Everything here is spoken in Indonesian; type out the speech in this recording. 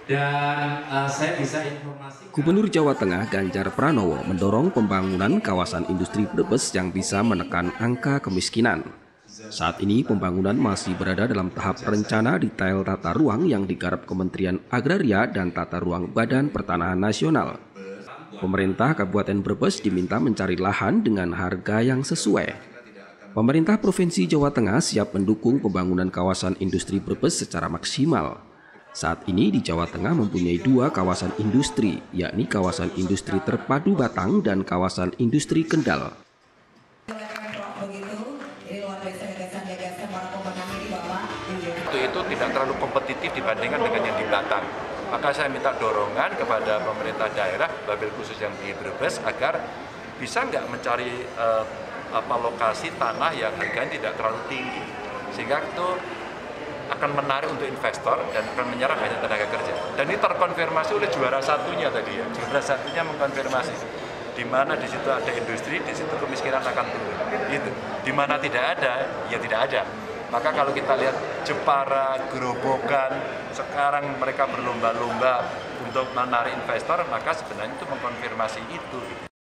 Saya bisa informasikan. Gubernur Jawa Tengah Ganjar Pranowo mendorong pembangunan kawasan industri Brebes yang bisa menekan angka kemiskinan. Saat ini pembangunan masih berada dalam tahap rencana detail tata ruang yang digarap Kementerian Agraria dan Tata Ruang Badan Pertanahan Nasional. Pemerintah Kabupaten Brebes diminta mencari lahan dengan harga yang sesuai. Pemerintah Provinsi Jawa Tengah siap mendukung pembangunan kawasan industri Brebes secara maksimal. Saat ini di Jawa Tengah mempunyai dua kawasan industri, yakni kawasan industri terpadu Batang dan kawasan industri Kendal. Itu tidak terlalu kompetitif dibandingkan dengan yang di Batang. Maka saya minta dorongan kepada pemerintah daerah, wabil khusus yang di Brebes, agar bisa nggak mencari lokasi tanah yang harganya tidak terlalu tinggi, sehingga itu akan menarik untuk investor dan akan menyerap banyak tenaga kerja. Dan ini terkonfirmasi oleh juara satunya tadi ya. Juara satunya mengkonfirmasi di mana di situ ada industri, di situ kemiskinan akan turun. Gitu. Di mana tidak ada, ya tidak ada. Maka kalau kita lihat Jepara, Gerobokan, sekarang mereka berlomba-lomba untuk menarik investor, maka sebenarnya itu mengkonfirmasi itu.